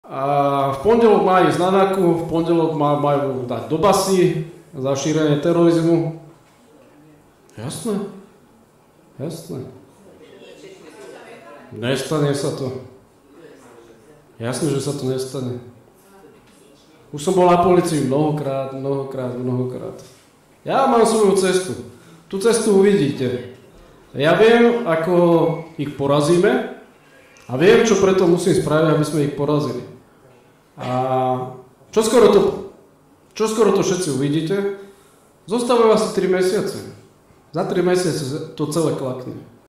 A v pondelok má ísť na NAKU, v pondelok majú dať do basy za šírenie terorizmu. Jasné. Nestane sa to. Jasné, že sa to nestane. Už som bol na polícii mnohokrát. Ja mám svoju cestu. Tú cestu uvidíte. Ja viem, ako ich porazíme a viem, čo preto musím spraviť, aby sme ich porazili. A čoskoro to všetci uvidíte. Zostávajú asi 3 mesiace. Za 3 mesiace to celé klakne.